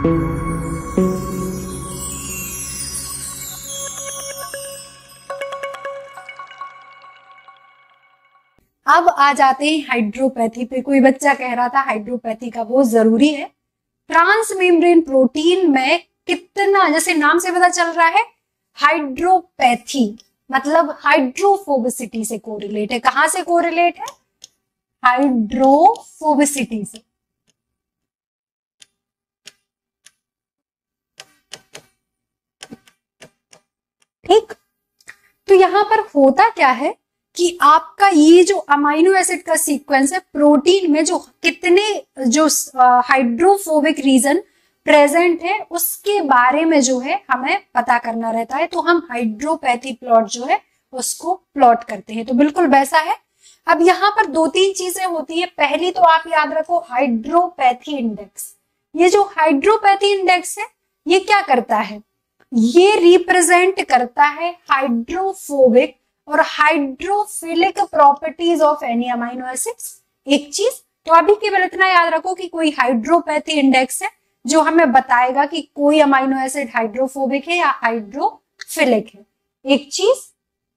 अब आ जाते हैं हाइड्रोपैथी पे। कोई बच्चा कह रहा था हाइड्रोपैथी का बहुत जरूरी है। ट्रांसमेम्ब्रेन प्रोटीन में कितना, जैसे नाम से पता चल रहा है, हाइड्रोपैथी मतलब हाइड्रोफोबिसिटी से कोरिलेट है। कहां से कोरिलेट है? हाइड्रोफोबिसिटी से। ठीक, तो यहां पर होता क्या है कि आपका ये जो अमाइनो एसिड का सीक्वेंस है, प्रोटीन में जो कितने जो हाइड्रोफोबिक रीजन प्रेजेंट है उसके बारे में जो है हमें पता करना रहता है। तो हम हाइड्रोपैथी प्लॉट जो है उसको प्लॉट करते हैं। तो बिल्कुल वैसा है। अब यहाँ पर दो तीन चीजें होती है। पहली तो आप याद रखो हाइड्रोपैथी इंडेक्स। ये जो हाइड्रोपैथी इंडेक्स है ये क्या करता है? ये रिप्रेजेंट करता है हाइड्रोफोबिक और hydrophilic properties of any amino acids. एक चीज तो अभी केवल इतना याद रखो कि कोई हाइड्रोपैथी इंडेक्स है जो हमें बताएगा कि कोई अमाइनो एसिड हाइड्रोफोबिक है या हाइड्रोफिलिक है। एक चीज।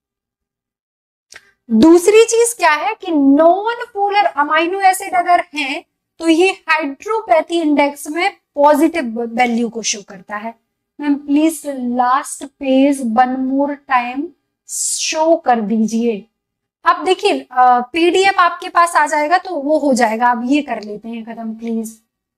दूसरी चीज क्या है कि नॉन पोलर अमाइनो एसिड अगर हैं तो ये हाइड्रोपैथी इंडेक्स में पॉजिटिव वैल्यू को शो करता है। Ma'am please last page one more time show कर दीजिए। अब देखिए पीडीएफ आपके पास आ जाएगा तो वो हो जाएगा। अब ये कर लेते हैं खत्म please.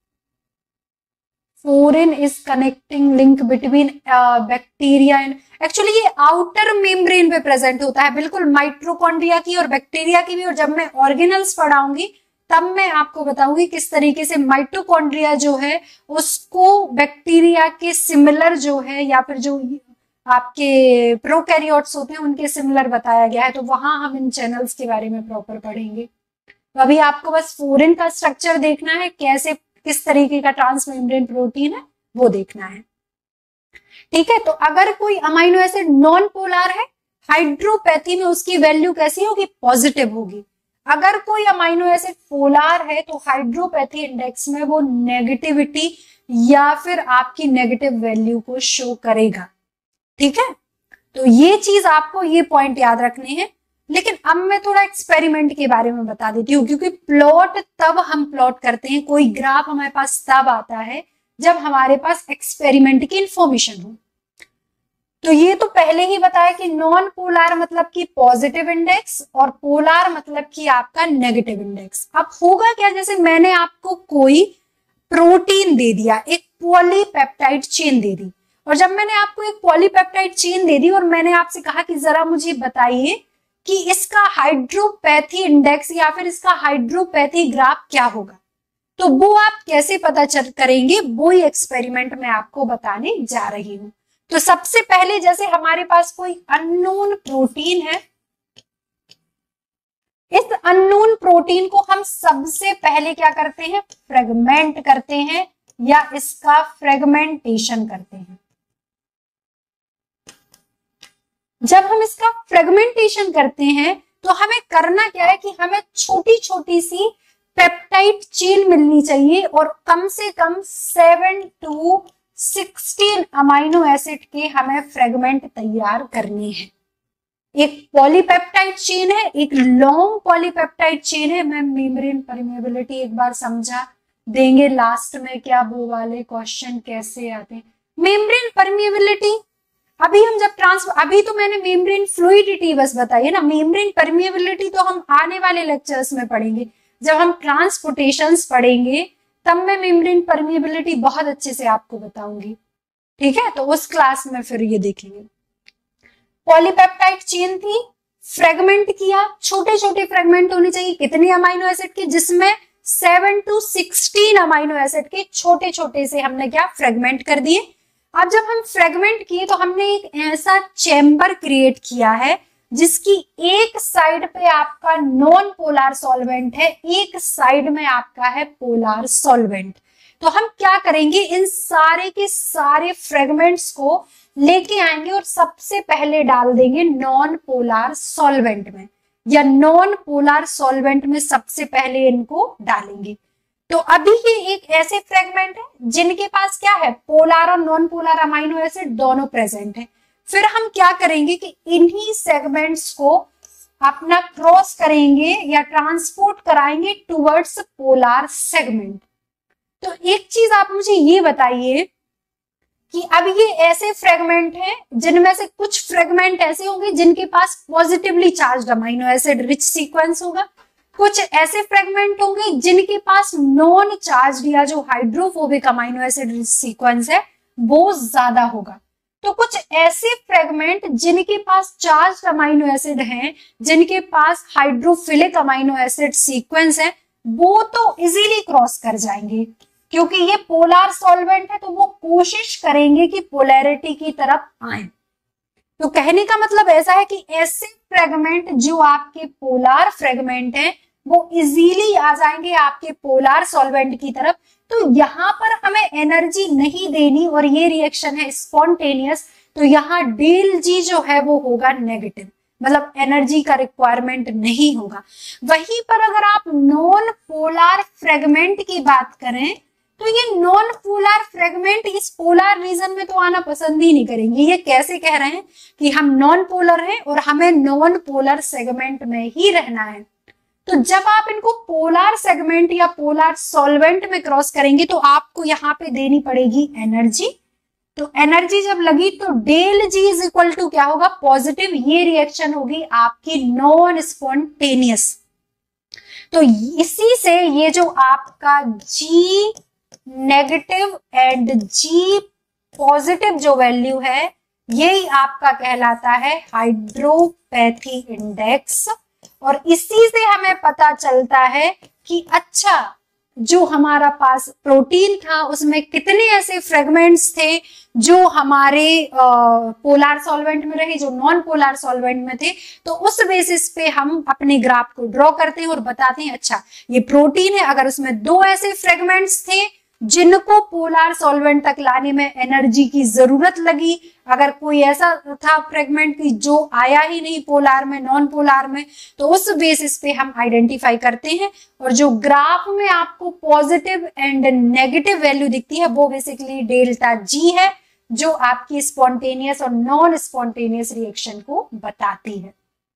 Porin is connecting link between bacteria and, actually ये आउटर मेम्ब्रेन पे प्रेजेंट होता है, बिल्कुल माइटोकॉन्ड्रिया की और बैक्टीरिया की भी। और जब मैं ऑर्गेनल्स पढ़ाऊंगी तब मैं आपको बताऊंगी किस तरीके से माइटोकॉन्ड्रिया जो है उसको बैक्टीरिया के सिमिलर जो है या फिर जो आपके प्रोकैरियोट्स होते हैं उनके सिमिलर बताया गया है। तो वहां हम इन चैनल्स के बारे में प्रॉपर पढ़ेंगे। तो अभी आपको बस फोरेन का स्ट्रक्चर देखना है, कैसे किस तरीके का ट्रांसमेम्ब्रेन प्रोटीन है वो देखना है। ठीक है, तो अगर कोई अमाइनो एसिड नॉन पोलर है हाइड्रोपैथी में उसकी वैल्यू कैसी होगी? पॉजिटिव होगी। अगर कोई अमाइनो एसिड पोलर है तो हाइड्रोपैथी इंडेक्स में वो नेगेटिविटी या फिर आपकी नेगेटिव वैल्यू को शो करेगा। ठीक है, तो ये चीज आपको ये पॉइंट याद रखने हैं। लेकिन अब मैं थोड़ा एक्सपेरिमेंट के बारे में बता देती हूँ, क्योंकि प्लॉट तब हम प्लॉट करते हैं, कोई ग्राफ हमारे पास तब आता है जब हमारे पास एक्सपेरिमेंट की इंफॉर्मेशन हो। तो ये तो पहले ही बताया कि नॉन पोलर मतलब कि पॉजिटिव इंडेक्स और पोलर मतलब कि आपका नेगेटिव इंडेक्स। अब होगा क्या, जैसे मैंने आपको कोई प्रोटीन दे दिया, एक पॉलीपेप्टाइड चेन दे दी, और जब मैंने आपको एक पॉलीपेप्टाइड चेन दे दी और मैंने आपसे कहा कि जरा मुझे बताइए कि इसका हाइड्रोपैथी इंडेक्स या फिर इसका हाइड्रोपैथी ग्राफ क्या होगा, तो वो आप कैसे पता करेंगे, वो ही एक्सपेरिमेंट में आपको बताने जा रही हूं। तो सबसे पहले जैसे हमारे पास कोई अननोन प्रोटीन है, इस अननोन प्रोटीन को हम सबसे पहले क्या करते हैं? फ्रेगमेंट करते हैं या इसका फ्रेगमेंटेशन करते हैं। जब हम इसका फ्रेगमेंटेशन करते हैं तो हमें करना क्या है कि हमें छोटी छोटी सी पेप्टाइड चेन मिलनी चाहिए और कम से कम 7 to 16 अमाइनो एसिड के हमें फ्रेगमेंट तैयार करने हैं। एक पॉलीपेप्टाइड चेन है, एक लॉन्ग पॉलीपेप्टाइड चेन है। मैं मेम्ब्रेन परमेबिलिटी एक बार समझा देंगे लास्ट में, क्या वो वाले क्वेश्चन कैसे आते हैं। मेम्ब्रेन परमेबिलिटी अभी हम जब अभी तो मैंने मेम्ब्रेन फ्लूइडिटी बस बताई है ना, मेम्ब्रेन परमेबिलिटी तो हम आने वाले लेक्चर्स में पढ़ेंगे। जब हम ट्रांसपोर्टेशंस पढ़ेंगे तब मैं मेम्ब्रेन परमेबिलिटी बहुत अच्छे से आपको बताऊंगी। ठीक है, तो उस क्लास में फिर ये देखेंगे। पॉलीपेप्टाइड चेन थी, फ्रेगमेंट किया, छोटे छोटे फ्रेगमेंट होने चाहिए कितने अमाइनो एसिड के, जिसमें 7 to 16 अमाइनो एसिड के छोटे छोटे से हमने क्या फ्रेगमेंट कर दिए। अब जब हम फ्रेगमेंट किए तो हमने एक ऐसा चैम्बर क्रिएट किया है जिसकी एक साइड पे आपका नॉन पोलर सॉल्वेंट है, एक साइड में आपका है पोलर सॉल्वेंट। तो हम क्या करेंगे, इन सारे के सारे फ्रेगमेंट्स को लेके आएंगे और सबसे पहले डाल देंगे नॉन पोलर सॉल्वेंट में, या नॉन पोलर सॉल्वेंट में सबसे पहले इनको डालेंगे। तो अभी ये एक ऐसे फ्रेगमेंट है जिनके पास क्या है, पोलर और नॉन पोलर अमाइनो एसिड दोनों प्रेजेंट है। फिर हम क्या करेंगे कि इन्हीं सेगमेंट्स को अपना क्रॉस करेंगे या ट्रांसपोर्ट कराएंगे टुवर्ड्स पोलर सेगमेंट। तो एक चीज आप मुझे ये बताइए कि अब ये ऐसे फ्रेगमेंट हैं जिनमें से कुछ फ्रेगमेंट ऐसे होंगे जिनके पास positively charged amino acid rich sequence होगा, कुछ ऐसे फ्रेगमेंट होंगे जिनके पास नॉन चार्ज्ड या जो hydrophobic amino acid rich sequence है वो ज्यादा होगा। तो कुछ ऐसे फ्रेगमेंट जिनके पास चार्ज्ड अमाइनो एसिड हैं, जिनके पास हाइड्रोफिलिक अमाइनो एसिड सीक्वेंस है, वो तो इजीली क्रॉस कर जाएंगे क्योंकि ये पोलर सॉल्वेंट है, तो वो कोशिश करेंगे कि पोलैरिटी की तरफ आए। तो कहने का मतलब ऐसा है कि ऐसे फ्रेगमेंट जो आपके पोलर फ्रेगमेंट हैं वो इजीली आ जाएंगे आपके पोलर सॉल्वेंट की तरफ। तो यहाँ पर हमें एनर्जी नहीं देनी और ये रिएक्शन है स्पॉन्टेनियस, तो यहाँ डेल जी जो है वो होगा नेगेटिव, मतलब एनर्जी का रिक्वायरमेंट नहीं होगा। वहीं पर अगर आप नॉन पोलर फ्रेगमेंट की बात करें तो ये नॉन पोलर फ्रेगमेंट इस पोलर रीजन में तो आना पसंद ही नहीं करेंगे। ये कैसे कह रहे हैं कि हम नॉन पोलर हैं और हमें नॉन पोलर सेगमेंट में ही रहना है। तो जब आप इनको पोलर सेगमेंट या पोलर सॉल्वेंट में क्रॉस करेंगे तो आपको यहाँ पे देनी पड़ेगी एनर्जी। तो एनर्जी जब लगी तो del G is equal to क्या होगा, पॉजिटिव। ये रिएक्शन होगी आपकी नॉन स्पॉन्टेनियस। तो इसी से ये जो आपका G negative and G positive जो वैल्यू है यही आपका कहलाता है हाइड्रोपैथी इंडेक्स। और इसी से हमें पता चलता है कि अच्छा जो हमारा पास प्रोटीन था उसमें कितने ऐसे फ्रेगमेंट्स थे जो हमारे पोलर सॉल्वेंट में रहे, जो नॉन पोलर सॉल्वेंट में थे। तो उस बेसिस पे हम अपने ग्राफ को ड्रॉ करते हैं और बताते हैं अच्छा ये प्रोटीन है, अगर उसमें 2 ऐसे फ्रेगमेंट्स थे जिनको पोलर सॉल्वेंट तक लाने में एनर्जी की जरूरत लगी, अगर कोई ऐसा था फ्रेगमेंट की जो आया ही नहीं पोलर में, नॉन पोलर में, तो उस बेसिस पे हम आइडेंटिफाई करते हैं। और जो ग्राफ में आपको पॉजिटिव एंड नेगेटिव वैल्यू दिखती है वो बेसिकली डेल्टा जी है, जो आपकी स्पॉन्टेनियस और नॉन स्पॉन्टेनियस रिएक्शन को बताती है।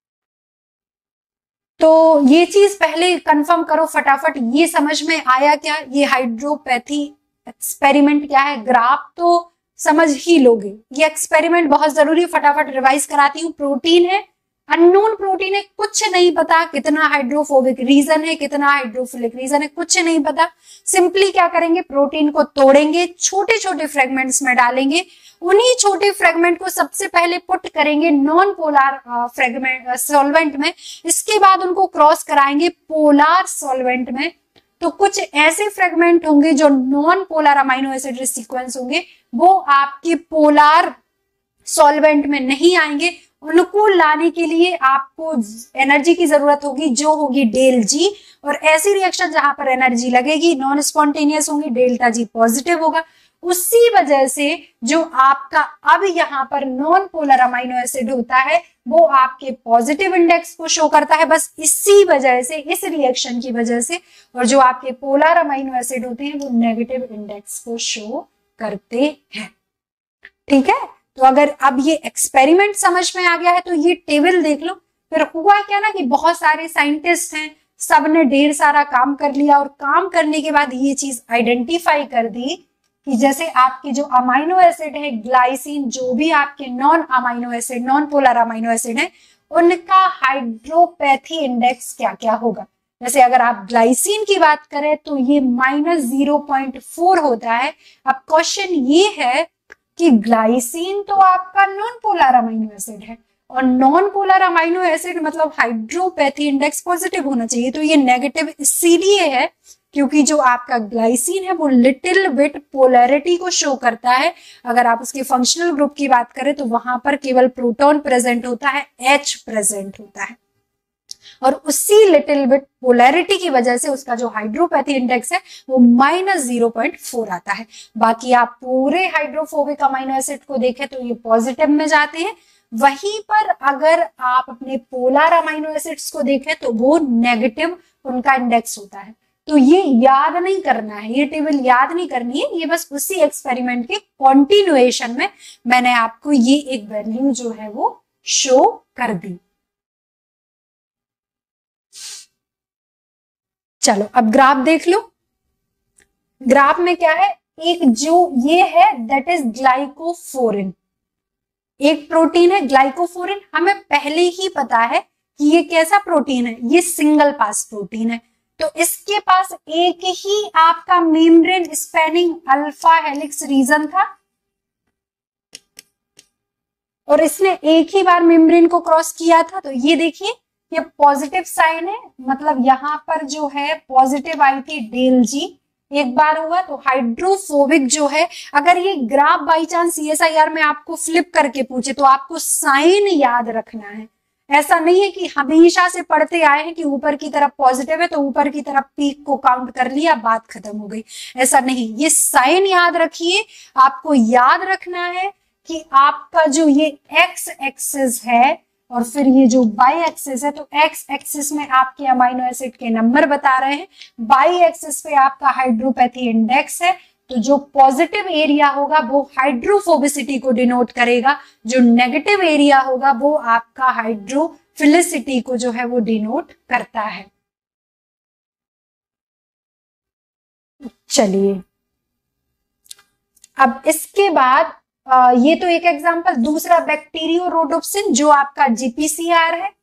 तो ये चीज पहले कंफर्म करो फटाफट, ये समझ में आया क्या, ये हाइड्रोपैथी एक्सपेरिमेंट क्या है। ग्राफ तो समझ ही लोगे, ये एक्सपेरिमेंट बहुत जरूरी, फटाफट रिवाइज कराती हूँ। प्रोटीन है, अननोन प्रोटीन है, कुछ नहीं पता कितना हाइड्रोफोबिक रीजन है, कितना हाइड्रोफिलिक रीजन है, कुछ नहीं पता। सिंपली क्या करेंगे, प्रोटीन को तोड़ेंगे, छोटे छोटे फ्रेगमेंट्स में डालेंगे, उन्हीं छोटे फ्रेगमेंट को सबसे पहले पुट करेंगे नॉन पोलर फ्रेगमेंट सॉल्वेंट में, इसके बाद उनको क्रॉस कराएंगे पोलर सॉल्वेंट में। तो कुछ ऐसे फ्रेगमेंट होंगे जो non polar amino acid sequence होंगे, वो आपके पोलर सॉल्वेंट में नहीं आएंगे। उनको लाने के लिए आपको एनर्जी की जरूरत होगी जो होगी डेल जी, और ऐसी रिएक्शन जहां पर एनर्जी लगेगी नॉन स्पॉन्टेनियस होंगी, डेल्टा जी पॉजिटिव होगा। उसी वजह से जो आपका अब यहाँ पर नॉन पोलर अमाइनो एसिड होता है वो आपके पॉजिटिव इंडेक्स को शो करता है, बस इसी वजह से, इस रिएक्शन की वजह से। और जो आपके पोलर अमाइनो एसिड होते हैं वो नेगेटिव इंडेक्स को शो करते हैं। ठीक है, तो अगर अब ये एक्सपेरिमेंट समझ में आ गया है तो ये टेबल देख लो। फिर हुआ क्या ना कि बहुत सारे साइंटिस्ट हैं, सबने ढेर सारा काम कर लिया, और काम करने के बाद ये चीज आइडेंटिफाई कर दी कि जैसे आपके जो अमाइनो एसिड है ग्लाइसिन, जो भी आपके non amino acid, non polar amino acid है, उनका हाइड्रोपैथी इंडेक्स क्या क्या होगा। जैसे अगर आप ग्लाइसिन की बात करें तो ये -0.4 होता है। अब क्वेश्चन ये है कि ग्लाइसिन तो आपका नॉन पोलर अमाइनो एसिड है, और नॉन पोलर अमाइनो एसिड मतलब हाइड्रोपैथी इंडेक्स पॉजिटिव होना चाहिए, तो ये नेगेटिव इसीलिए है क्योंकि जो आपका ग्लाइसिन है वो लिटिल बिट पोलैरिटी को शो करता है। अगर आप उसके फंक्शनल ग्रुप की बात करें तो वहां पर केवल प्रोटॉन प्रेजेंट होता है, H प्रेजेंट होता है, और उसी लिटिल बिट पोलैरिटी की वजह से उसका जो हाइड्रोपैथी इंडेक्स है वो -0.4 आता है। बाकी आप पूरे हाइड्रोफोबिक अमाइनो एसिड को देखें तो ये पॉजिटिव में जाते हैं। वहीं पर अगर आप अपने पोलर अमाइनो एसिड्स को देखें तो वो नेगेटिव उनका इंडेक्स होता है। तो ये याद नहीं करना है, ये टेबल याद नहीं करनी है, ये बस उसी एक्सपेरिमेंट के कॉन्टिन्यूएशन में मैंने आपको ये एक वैल्यू जो है वो शो कर दी। चलो अब ग्राफ देख लो। ग्राफ में क्या है, एक जो ये है दैट इज ग्लाइकोफोरिन, एक प्रोटीन है ग्लाइकोफोरिन। हमें पहले ही पता है कि ये कैसा प्रोटीन है, ये सिंगल पास प्रोटीन है। तो इसके पास एक ही आपका membrane spanning alpha helix region था और इसने एक ही बार मेम्ब्रेन को क्रॉस किया था। तो ये देखिए, ये पॉजिटिव साइन है, मतलब यहां पर जो है पॉजिटिव आई थी डेल जी, एक बार हुआ। तो हाइड्रोफोबिक जो है, अगर ये ग्राफ बाई चांस CSIR में आपको फ्लिप करके पूछे तो आपको साइन याद रखना है। ऐसा नहीं है कि हमेशा से पढ़ते आए हैं कि ऊपर की तरफ पॉजिटिव है तो ऊपर की तरफ पीक को काउंट कर लिया, बात खत्म हो गई। ऐसा नहीं, ये साइन याद रखिए। आपको याद रखना है कि आपका जो ये एक्स एक्सिस है और फिर ये जो बाई एक्सिस है, तो एक्स एक्सिस में आपके अमाइनो एसिड के नंबर बता रहे हैं, बाई एक्सिस पे आपका हाइड्रोपैथी इंडेक्स है। तो जो पॉजिटिव एरिया होगा वो हाइड्रोफोबिसिटी को डिनोट करेगा, जो नेगेटिव एरिया होगा वो आपका हाइड्रोफिलिसिटी को जो है वो डिनोट करता है। चलिए अब इसके बाद ये तो एक एग्जांपल। दूसरा बैक्टीरियोरोडोप्सिन जो आपका GPCR है,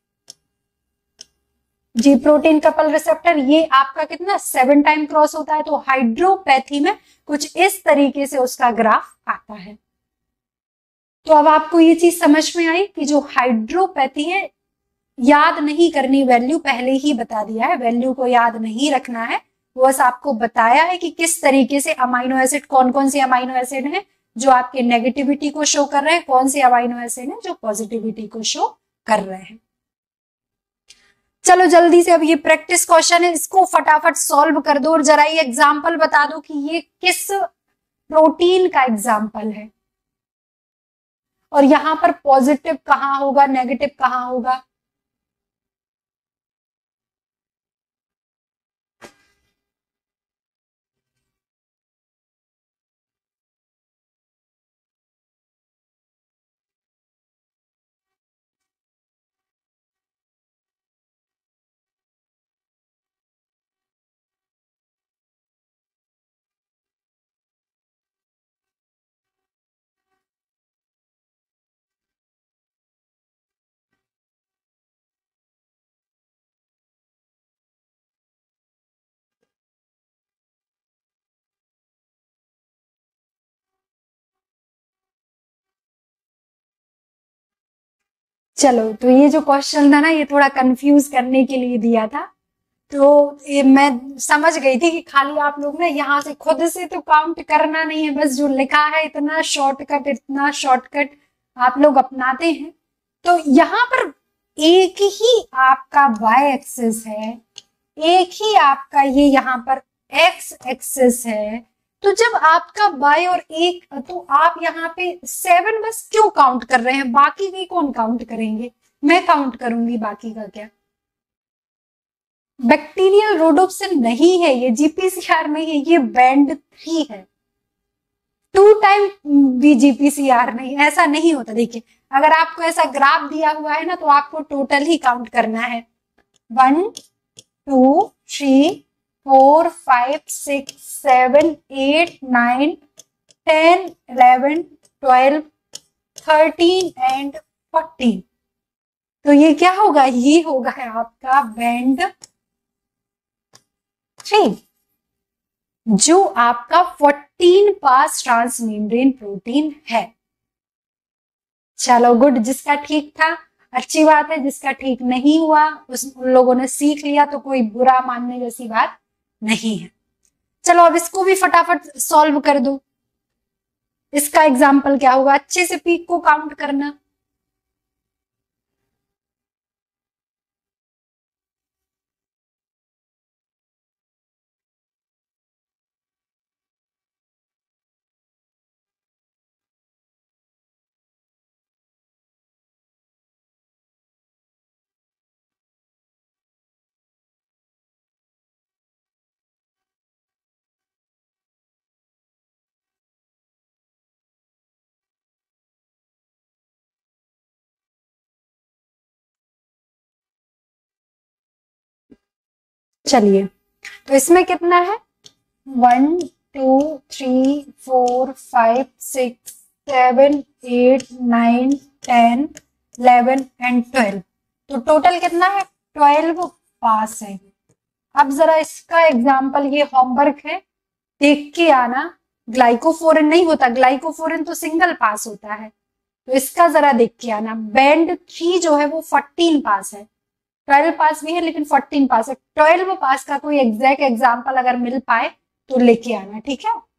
जी प्रोटीन कपल रिसेप्टर, ये आपका कितना 7 टाइम क्रॉस होता है। तो हाइड्रोपैथी में कुछ इस तरीके से उसका ग्राफ आता है। तो अब आपको ये चीज समझ में आई कि जो हाइड्रोपैथी है, याद नहीं करनी वैल्यू, पहले ही बता दिया है, वैल्यू को याद नहीं रखना है। वो बस आपको बताया है कि किस तरीके से अमाइनो एसिड, कौन कौन से अमाइनो एसिड हैं जो आपके नेगेटिविटी को शो कर रहे हैं, कौन से अमाइनो एसिड हैं जो पॉजिटिविटी को शो कर रहे हैं। चलो जल्दी से अब ये प्रैक्टिस क्वेश्चन है, इसको फटाफट सॉल्व कर दो और जरा ये एग्जाम्पल बता दो कि ये किस प्रोटीन का एग्जाम्पल है और यहां पर पॉजिटिव कहां होगा, नेगेटिव कहां होगा। चलो तो ये जो क्वेश्चन था ना, ये थोड़ा कंफ्यूज करने के लिए दिया था। तो ये मैं समझ गई थी कि खाली आप लोग ना यहाँ से खुद से तो काउंट करना नहीं है, बस जो लिखा है इतना शॉर्टकट, इतना शॉर्टकट आप लोग अपनाते हैं। तो यहाँ पर एक ही आपका वाई एक्सिस है, एक ही आपका ये यहाँ पर एक्स एक्सिस है। तो जब आपका बाय और एक, तो आप यहाँ पे 7 बस क्यों काउंट कर रहे हैं, बाकी की कौन काउंट करेंगे, मैं काउंट करूंगी, बाकी का क्या। बैक्टीरियल रोडोप्सिन नहीं है ये, GPCR नहीं है, ये बैंड 3 है। 2 टाइम भी GPCR नहीं, ऐसा नहीं होता। देखिए अगर आपको ऐसा ग्राफ दिया हुआ है ना, तो आपको टोटल ही काउंट करना है, 1 2 3 4 5 6 7 8 9 10 11 12 13 एंड 14। तो ये क्या होगा, ये होगा आपका बैंड 3, जो आपका 14 पास ट्रांसमेम्ब्रेन प्रोटीन है। चलो गुड, जिसका ठीक था अच्छी बात है, जिसका ठीक नहीं हुआ उन लोगों ने सीख लिया, तो कोई बुरा मानने जैसी बात नहीं है। चलो अब इसको भी फटाफट सॉल्व कर दो। इसका एग्जाम्पल क्या होगा, अच्छे से पीक को काउंट करना। चलिए, तो इसमें कितना है 1 2 3 4 5 6 7 8 9 10 11 एंड 12, तो टोटल कितना है 12 पास है। अब जरा इसका एग्जाम्पल, ये होमवर्क है, देख के आना। ग्लाइकोफोरिन नहीं होता, ग्लाइकोफोरिन तो सिंगल पास होता है, तो इसका जरा देख के आना। बैंड 3 जो है वो 14 पास है, 12 पास भी है लेकिन 14 पास है। 12 पास का कोई एग्जैक्ट एग्जाम्पल अगर मिल पाए तो लेके आना, ठीक है।